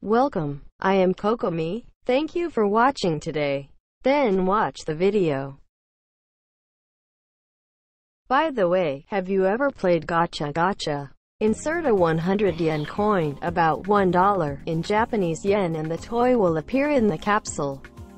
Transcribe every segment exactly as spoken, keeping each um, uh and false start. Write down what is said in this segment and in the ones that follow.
Welcome, I am Kokomi. Thank you for watching today. Then watch the video. By the way, have you ever played Gacha Gacha? Insert a one hundred yen coin, about one dollar, in Japanese yen and the toy will appear in the capsule.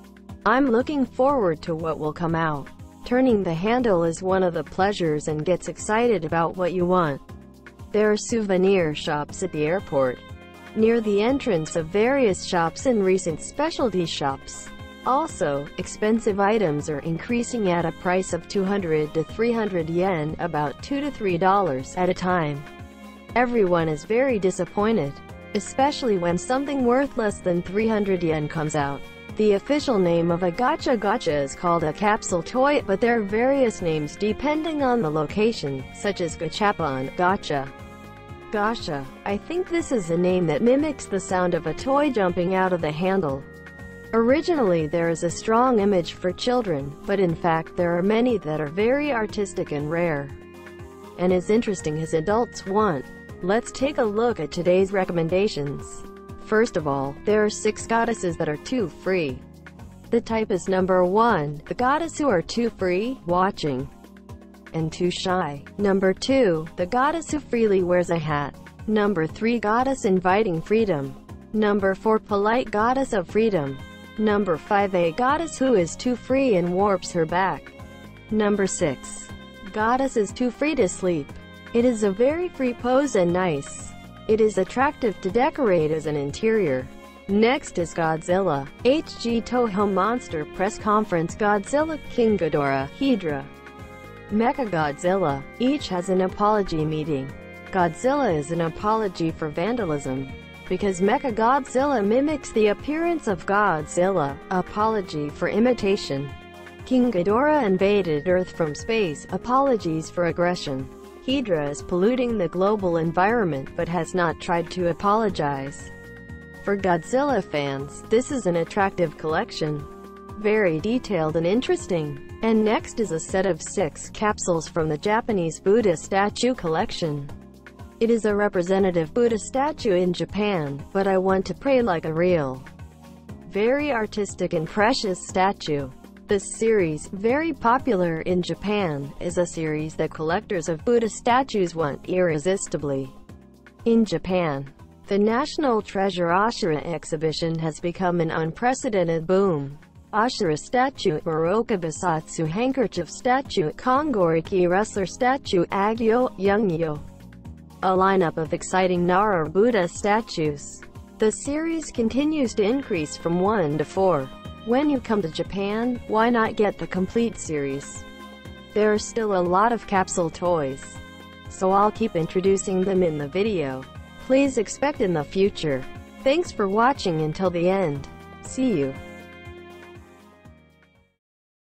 I'm looking forward to what will come out. Turning the handle is one of the pleasures and gets excited about what you want. There are souvenir shops at the airport, near the entrance of various shops and recent specialty shops. Also, expensive items are increasing at a price of two hundred to three hundred yen, about two to three dollars at a time. Everyone is very disappointed, especially when something worth less than three hundred yen comes out. The official name of a gacha gacha is called a capsule toy, but there are various names depending on the location, such as gachapon, gacha, gacha. I think this is a name that mimics the sound of a toy jumping out of the handle. Originally there is a strong image for children, but in fact there are many that are very artistic and rare, and as interesting as adults want. Let's take a look at today's recommendations. First of all, there are six goddesses that are too free. The type is number one, the goddess who are too free, watching, and too shy. Number two, the goddess who freely wears a hat. Number three, goddess inviting freedom. Number four, polite goddess of freedom. Number five, a goddess who is too free and warps her back. Number six, goddess is too free to sleep. It is a very free pose and nice. It is attractive to decorate as an interior. Next is Godzilla. H G Toho Monster Press Conference. Godzilla, King Ghidorah, Hydra, Mechagodzilla, each has an apology meeting. Godzilla is an apology for vandalism, because Mechagodzilla mimics the appearance of Godzilla, apology for imitation. King Ghidorah invaded Earth from space, apologies for aggression. Hydra is polluting the global environment but has not tried to apologize. For Godzilla fans, this is an attractive collection, very detailed and interesting. And next is a set of six capsules from the Japanese Buddha statue collection. It is a representative Buddha statue in Japan, but I want to pray like a real, very artistic and precious statue. This series, very popular in Japan, is a series that collectors of Buddha statues want irresistibly. In Japan, the National Treasure Ashura exhibition has become an unprecedented boom. Ashura statue, Moroka Bisatsu handkerchief statue, Kongoriki wrestler statue, Agyo, Youngyo. A lineup of exciting Nara Buddha statues. The series continues to increase from one to four. When you come to Japan, why not get the complete series? There are still a lot of capsule toys, so I'll keep introducing them in the video. Please expect in the future. Thanks for watching until the end. See you.